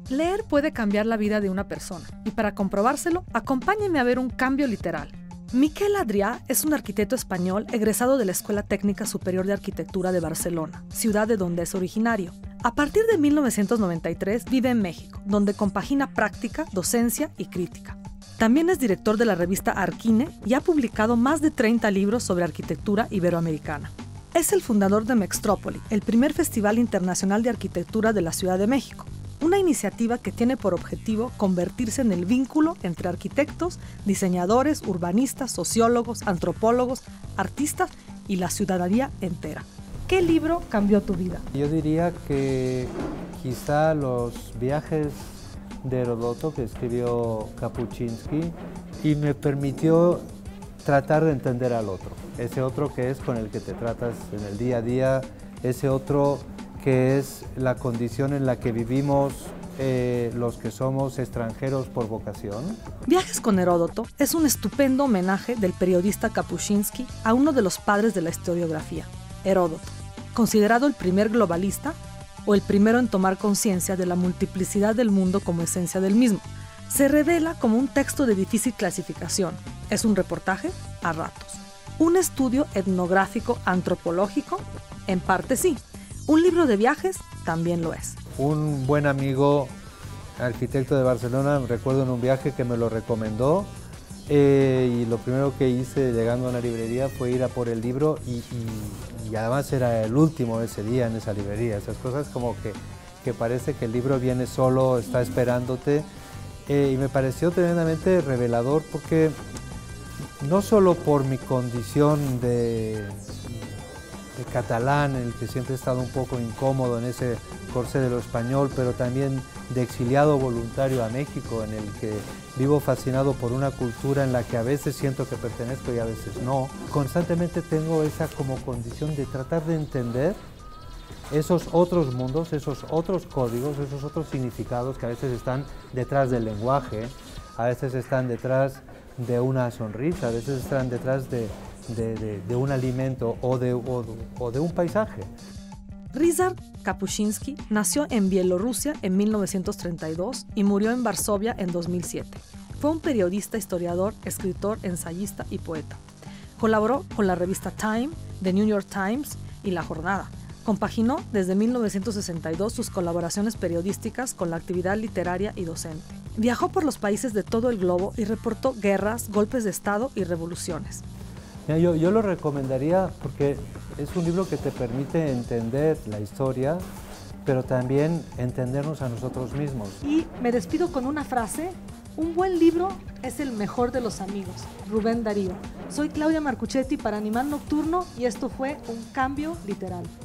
Leer puede cambiar la vida de una persona, y para comprobárselo, acompáñenme a ver un cambio literal. Miquel Adrià es un arquitecto español egresado de la Escuela Técnica Superior de Arquitectura de Barcelona, ciudad de donde es originario. A partir de 1993 vive en México, donde compagina práctica, docencia y crítica. También es director de la revista Arquine y ha publicado más de 30 libros sobre arquitectura iberoamericana. Es el fundador de Mextrópoli, el primer festival internacional de arquitectura de la Ciudad de México, una iniciativa que tiene por objetivo convertirse en el vínculo entre arquitectos, diseñadores, urbanistas, sociólogos, antropólogos, artistas y la ciudadanía entera. ¿Qué libro cambió tu vida? Yo diría que quizá los viajes de Heródoto que escribió Kapuscinski y me permitió tratar de entender al otro, ese otro que es con el que te tratas en el día a día, ese otro que es la condición en la que vivimos los que somos extranjeros por vocación. Viajes con Heródoto es un estupendo homenaje del periodista Kapuscinski a uno de los padres de la historiografía, Heródoto, considerado el primer globalista o el primero en tomar conciencia de la multiplicidad del mundo como esencia del mismo. Se revela como un texto de difícil clasificación. Es un reportaje a ratos. Un estudio etnográfico antropológico, en parte sí. Un libro de viajes también lo es. Un buen amigo, arquitecto de Barcelona, recuerdo en un viaje que me lo recomendó y lo primero que hice llegando a una librería fue ir a por el libro y además era el último ese día en esa librería. Esas cosas como que parece que el libro viene solo, está esperándote y me pareció tremendamente revelador porque no solo por mi condición de catalán, en el que siempre he estado un poco incómodo en ese corsé de lo español, pero también de exiliado voluntario a México, en el que vivo fascinado por una cultura en la que a veces siento que pertenezco y a veces no. Constantemente tengo esa como condición de tratar de entender esos otros mundos, esos otros códigos, esos otros significados que a veces están detrás del lenguaje, a veces están detrás de una sonrisa, a veces están detrás de un alimento o de un paisaje. Ryszard Kapuscinski nació en Bielorrusia en 1932 y murió en Varsovia en 2007. Fue un periodista, historiador, escritor, ensayista y poeta. Colaboró con la revista Time, The New York Times y La Jornada. Compaginó desde 1962 sus colaboraciones periodísticas con la actividad literaria y docente. Viajó por los países de todo el globo y reportó guerras, golpes de Estado y revoluciones. Yo lo recomendaría porque es un libro que te permite entender la historia, pero también entendernos a nosotros mismos. Y me despido con una frase: un buen libro es el mejor de los amigos. Rubén Darío. Soy Claudia Marcuchetti para Animal Nocturno y esto fue Un Cambio Literal.